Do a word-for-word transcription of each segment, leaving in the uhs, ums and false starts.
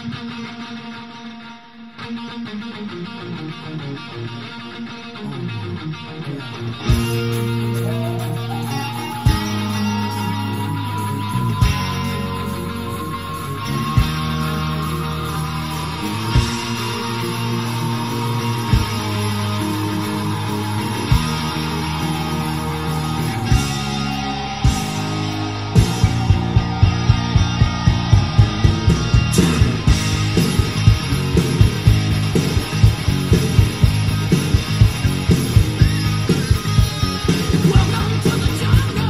Welcome to the jungle.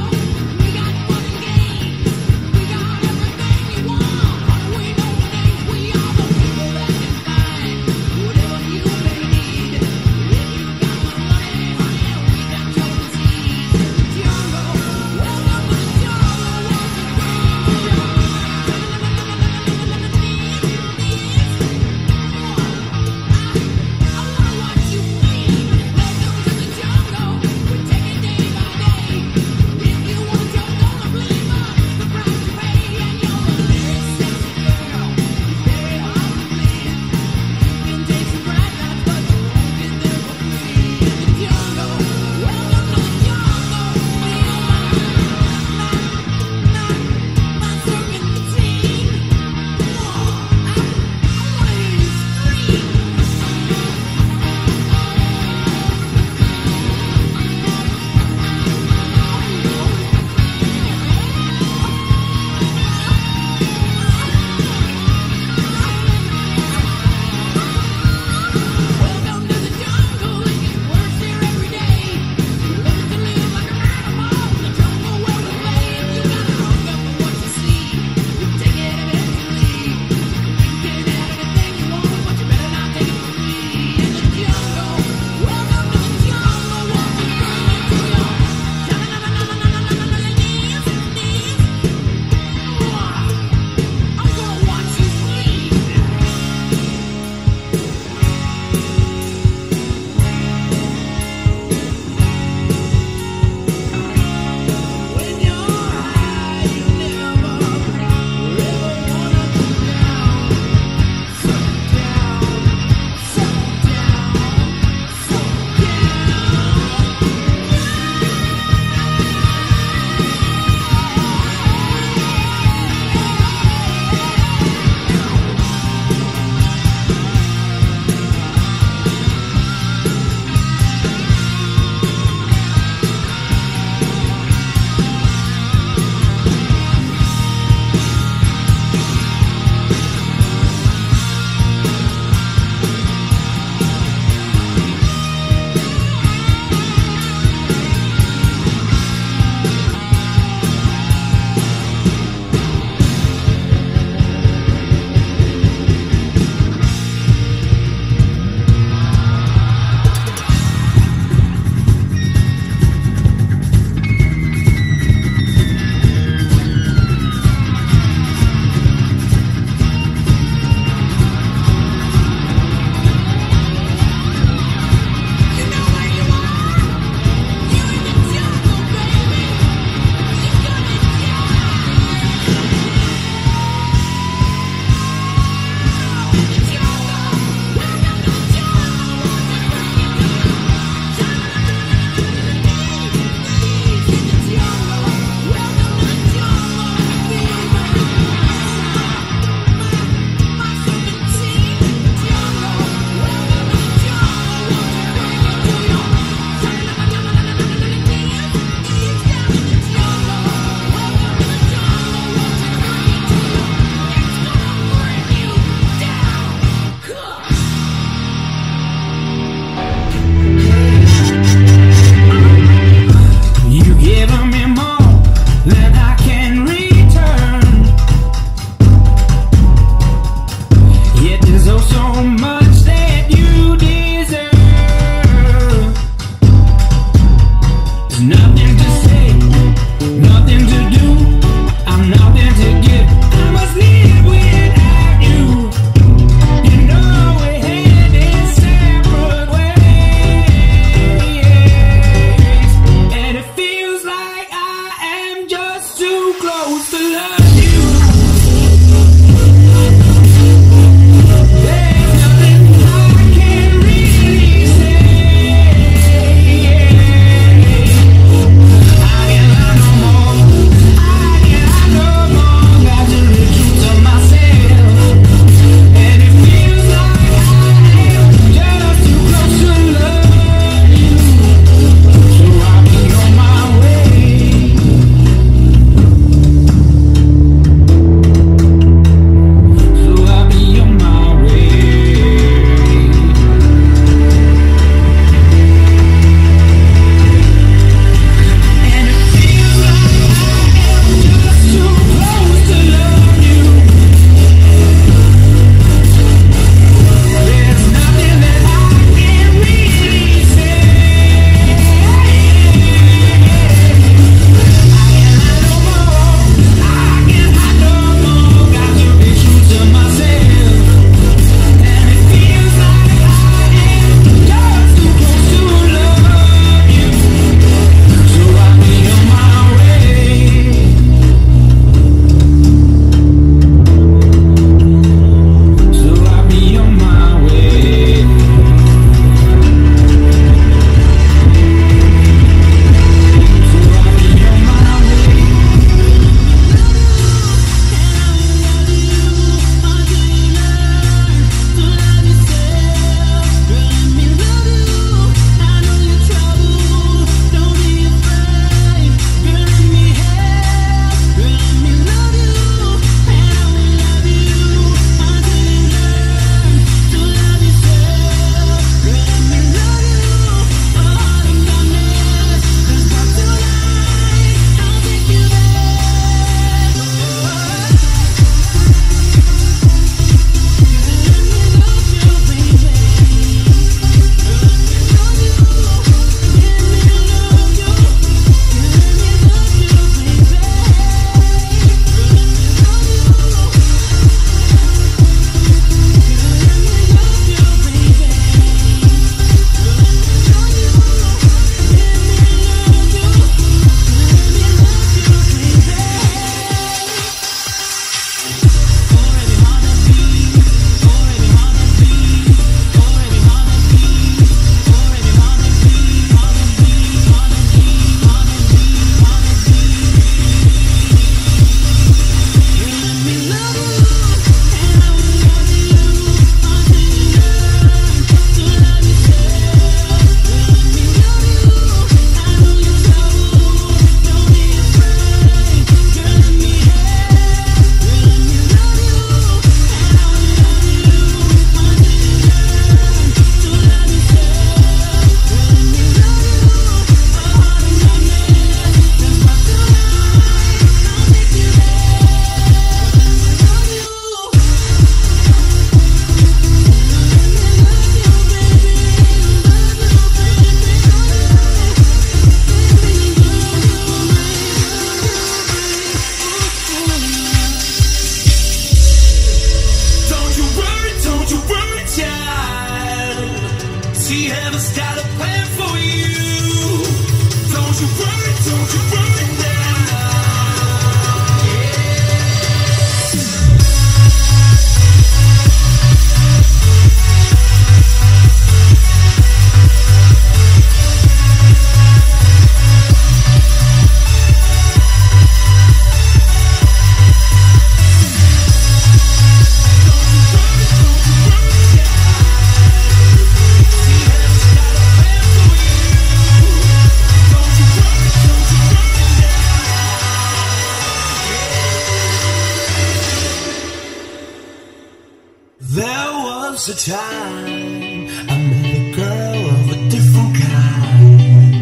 There was a time I met a girl of a different kind.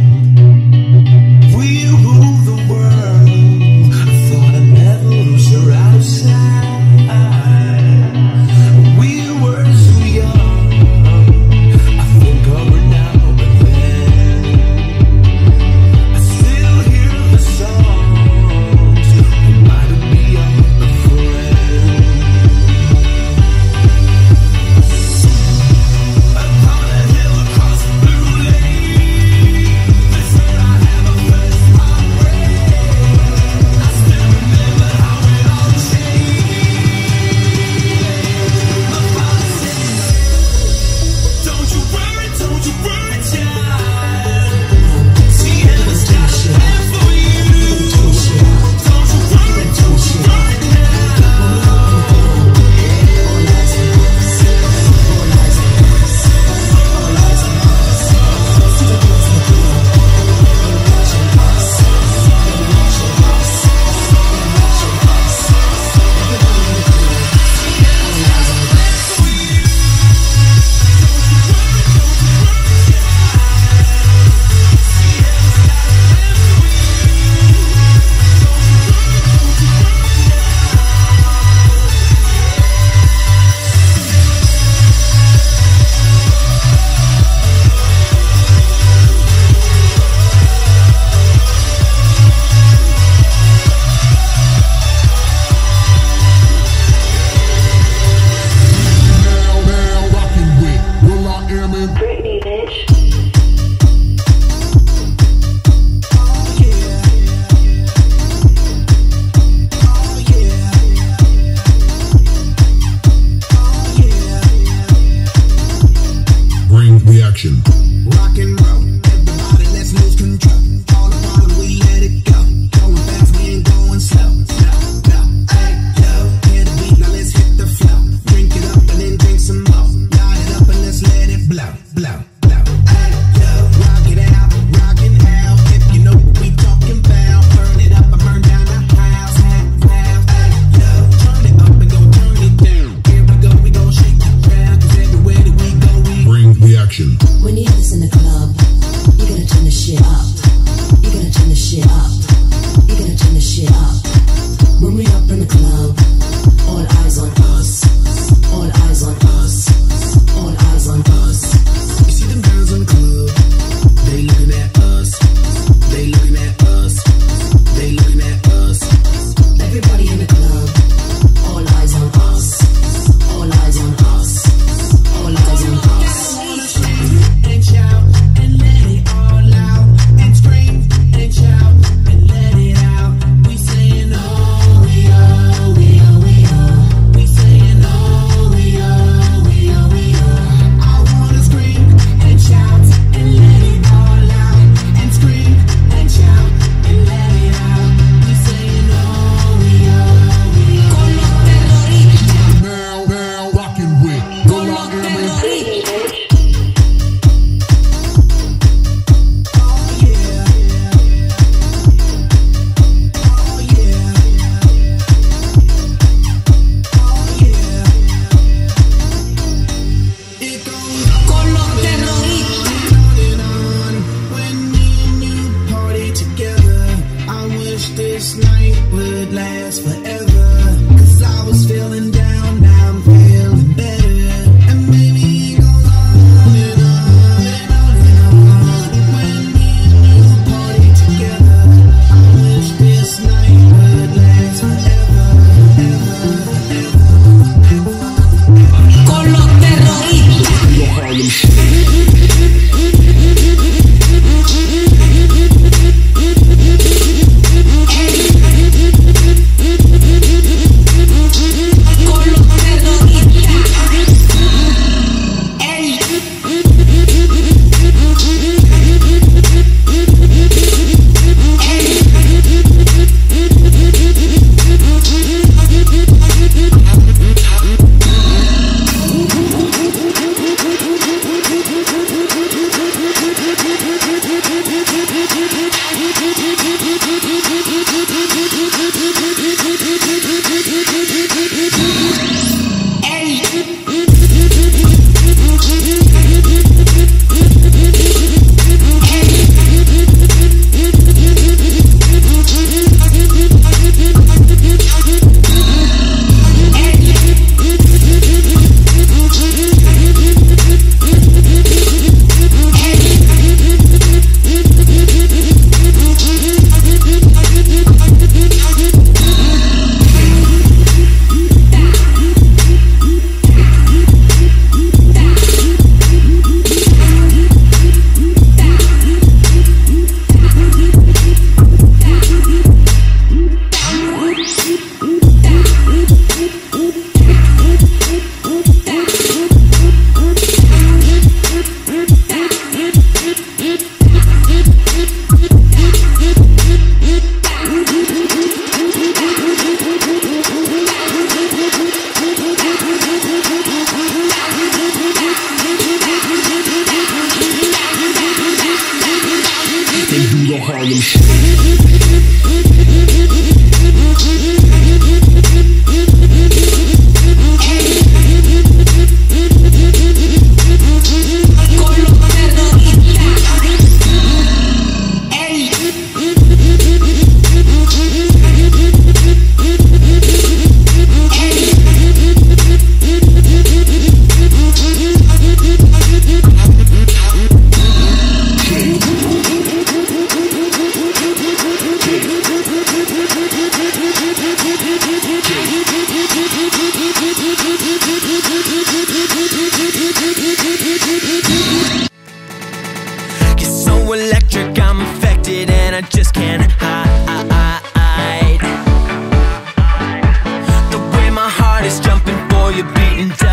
We ruled the world. I thought I'd never lose her outside. We were so young. I think of her now and then. I still hear the songs. Reminded me of a friend. Rock and roll, everybody let's lose control. All the bottom we let it go. Going fast, we ain't going slow. Slow, slow, hey, yo, hear the beat, now let's hit the flow. Drink it up and then drink some more. Light it up and let's let it blow, blow, blow. Hey, yo, rock it out, rock it out. If you know what we talking about, burn it up and burn down the house, house, house. Hey, yo, turn it up and go turn it down. Here we go, we gon' shake the ground, 'cause everywhere that we go, we bring the action. We need to Harlem Shake. Electric, I'm affected and I just can't hide. The way my heart is jumping for you, beating down.